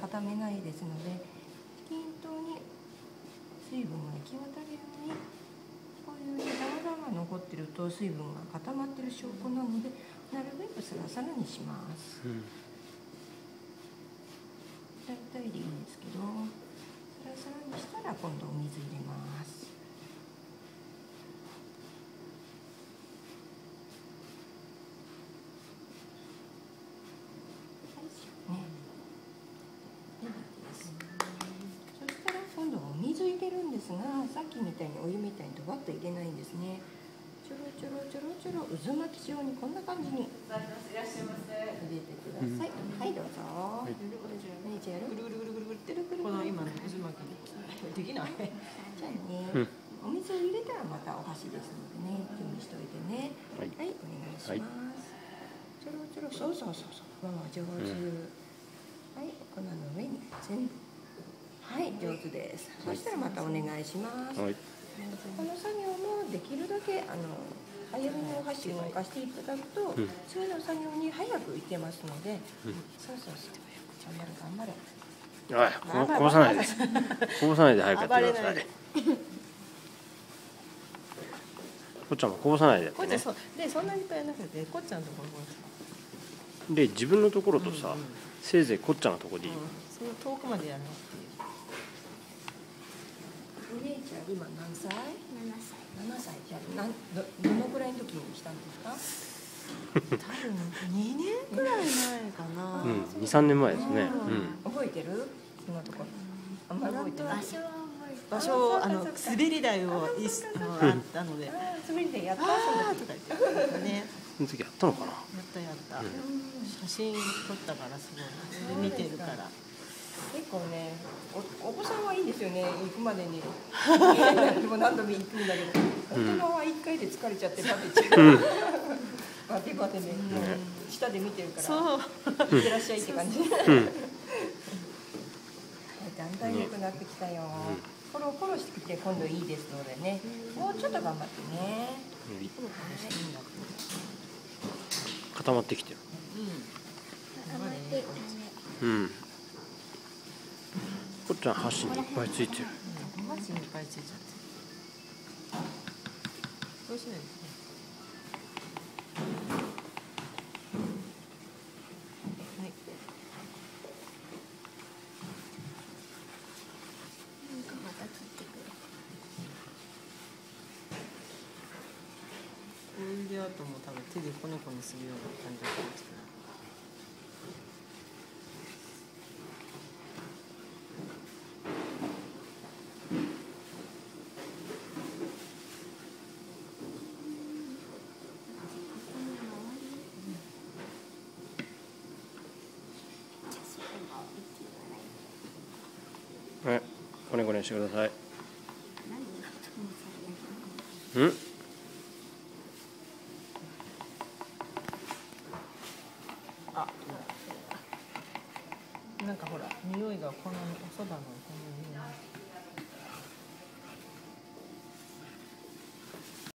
固めないですので、均等に水分が行き渡るように、こういうダマが残ってると水分が固まってる証拠なので、なるべくサラサラにします。大体でいいんですけど、サラサラにしたら今度お水入れます。そしたら今度お水入れるんですが、さっきみたいにお湯みたいにドバッと入れないんですね。ちょろちょろちょろちょろ渦巻き状にこんな感じに入れてください。はい、どうぞ。じゃあぐるぐるぐるぐるぐるってるぐる。この今の渦巻きできない。じゃあね、お水を入れたらまたお箸ですのでね、準備しておいてね。はい、お願いします。ちょろちょろ、そうそうそうそう。上手。はい、粉の上に全部。はい、上手です。そしたらまたお願いします。この作業もできるだけ早めにお箸を動かしていただくと、次の作業に早くいけますので、そうそうそう。頑張れ頑張れ。 こぼさないで。こぼさないで早くやってください。こっちゃんもこぼさないで。 こっちゃんそうでそんなにいっぱいやらなくて、こっちゃんのところで自分のところとさ、せいぜいこっちゃんのところでいい。 その遠くまでやるのっていう。お姉ちゃん今何歳？7歳。じゃあどのくらいの時にしたんですか？多分2年くらい前かな。 2、3年前ですね。 覚えてる？そのところ。あんまり覚えてない。 場所滑り台をあったので。 滑り台やった？その時ね。 その時やったのかな？ やった。写真撮ったからすごい。で見てるから。 結構ね、お子さんはいいですよね、行くまでに何度も行くんだけど、大人は1回で疲れちゃってバテちゃう、バテバテね、下で見てるから、いってらっしゃいって感じ。だんだん良くなってきたよ。フォローしてきて今度いいですのでね、もうちょっと頑張ってね。 固まってきてる。こっちゃん箸にいっぱいついてる。 箸にいっぱいついちゃって。どうしないですね。はい。なんかまた取ってくる。これであとも多分手でコネコネするような感じだったんですけど。 はい、コネコネしてください。 なんかほら匂いがこのおそばのこの匂い。